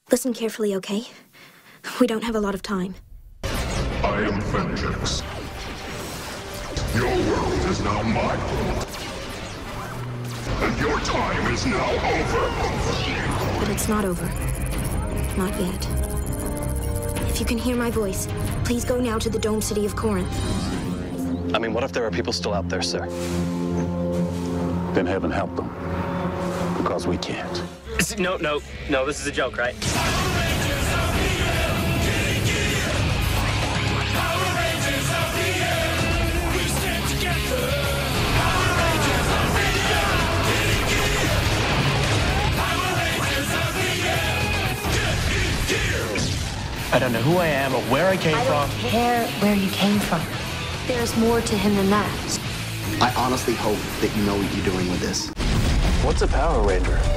Listen carefully, okay? We don't have a lot of time. I am Vengeance. Your world is now my world. And your time is now over. But it's not over. Not yet. If you can hear my voice, please go now to the domed city of Corinth. I mean, what if there are people still out there, sir? Then heaven help them. Because we can't. No, this is a joke, right? I don't know who I am or where I came from. I don't care where you came from. There's more to him than that. I honestly hope that you know what you're doing with this. What's a Power Ranger?